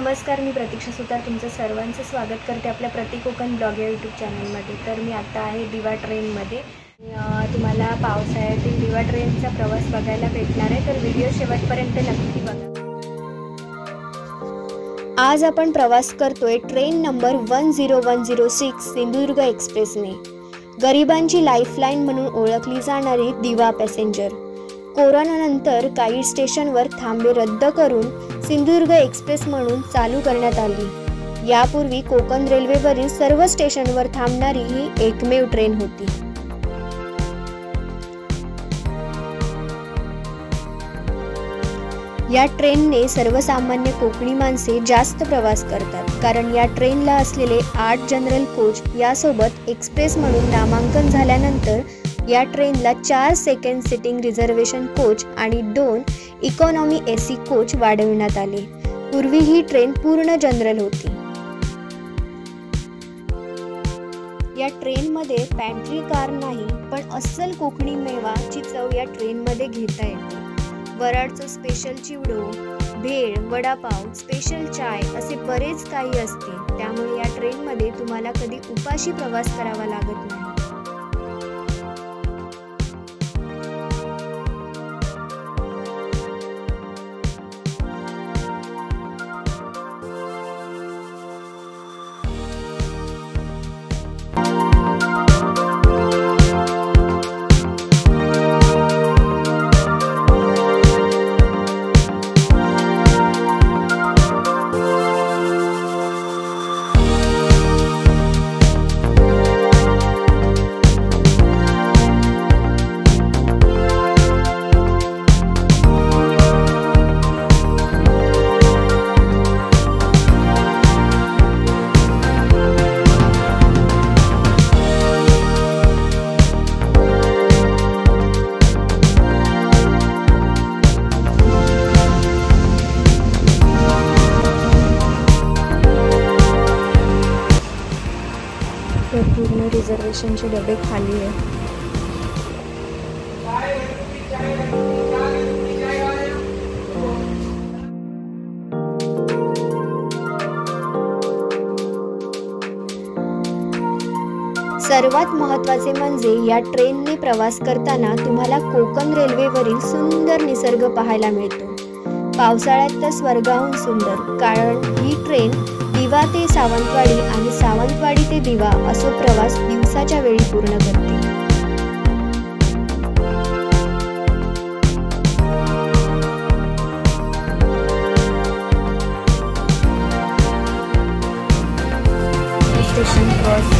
नमस्कार, मी प्रतीक्षा सुतार तुमचं सर्वांचं स्वागत करते आपल्या प्रति कोकण ब्लॉग या यूट्यूब चॅनलमध्ये। तर मी आता आहे दिवा ट्रेनमध्ये। तुम्हाला पावसाळ्यातील दिवा ट्रेनचा प्रवास बघायला भेटणार आहे, तर व्हिडिओ शेवटपर्यंत नक्की बघा। आज आपण प्रवास करतोय ट्रेन नंबर 10106 सिंधुदुर्ग एक्सप्रेसने। गरिबांची लाईफलाईन म्हणून ओळखली जाणारी दिवा पॅसेंजर कोरोनानंतर काही स्टेशनवर थांबे रद्द करून सिंधुदुर्ग एक्सप्रेस म्हणून चालू करण्यात आली। यापूर्वी कोकण रेल्वेवरील सर्व स्टेशनवर थांबणारी ही एकमेव ट्रेन होती। या ट्रेनने सर्वसामान्य कोकणी माणसे जास्त प्रवास करतात, कारण या ट्रेनला असलेले 8 जनरल कोच यासोबत एक्सप्रेस म्हणून नामांकन झाल्यानंतर या ट्रेनला 4 सेकंड सिटिंग रिझर्वेशन कोच आणि 2 इकॉनॉमी एसी कोच वाढवण्यात आले। पूर्वी ही ट्रेन पूर्ण जनरल होती। या ट्रेनमध्ये पॅन्ट्री कार नाही, पण अस्सल कोकणी मेवाची चव या ट्रेनमध्ये घेता येते। वराडचं स्पेशल चिवडो, भेळ, वडापाव, स्पेशल चाय असे बरेच काही असते। त्यामुळे या ट्रेनमध्ये तुम्हाला कधी उपाशी प्रवास करावा लागत नाही। पूर्ण रिझर्वेशनचे डबे खाली आहे। सर्वात महत्त्वाचे म्हणजे या ट्रेनने प्रवास करताना तुम्हाला कोकण रेल्वेवरील सुंदर निसर्ग पाहायला मिळतो। पावसाळ्यात तर स्वर्गाहून सुंदर, कारण ही ट्रेन दिवा ते सावंतवाडी आणि सावंतवाडी ते दिवा असो प्रवास दिवसाच्या वेळी पूर्ण करते। स्टेशन क्रॉस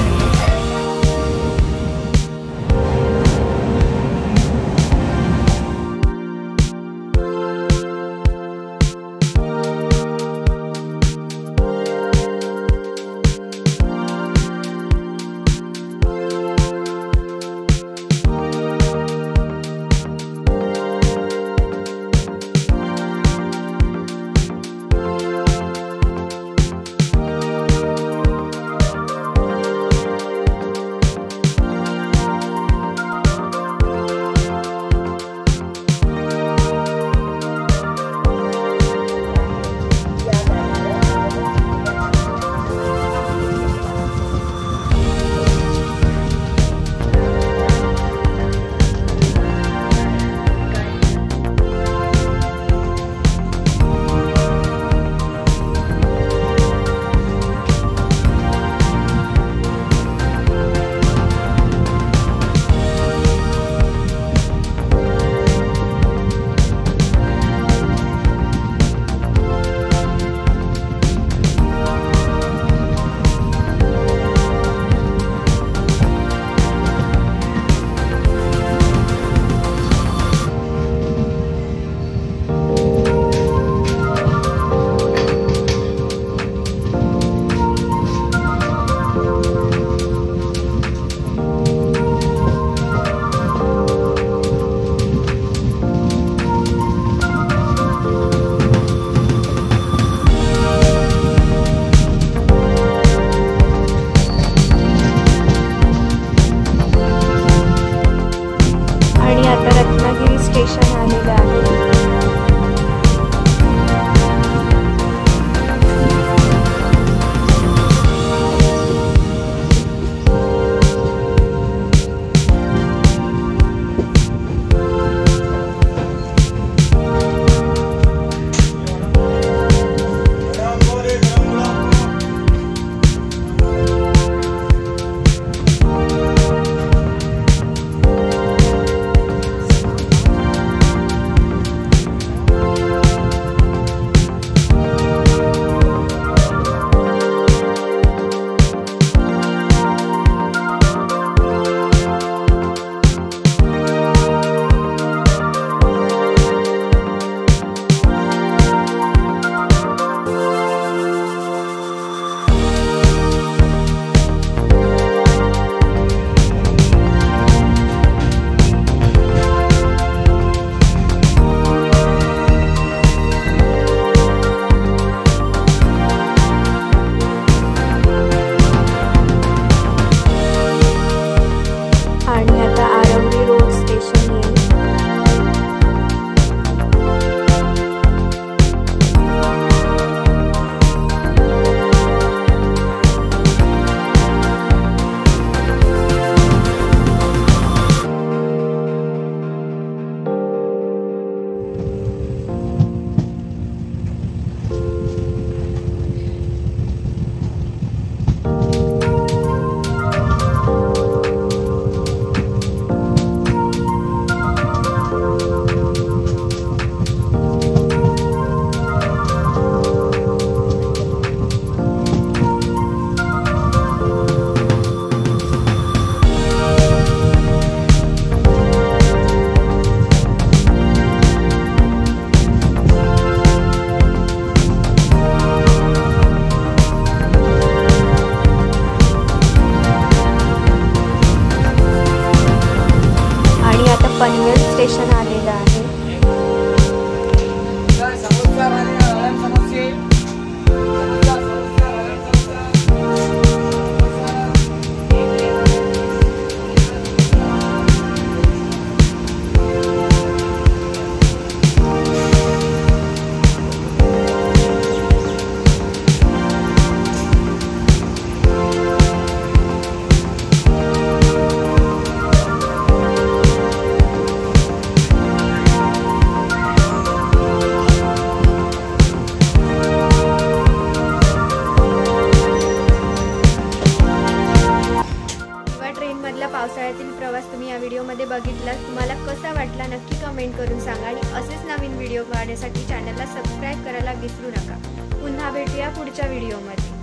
बघितला, तुम्हाला कसा वाटला नक्की कमेंट करून सांगा आणि असेच नवीन व्हिडिओ पाहण्यासाठी चॅनलला सबस्क्राईब करायला विसरू नका. पुन्हा भेटूया पुढच्या व्हिडिओमध्ये.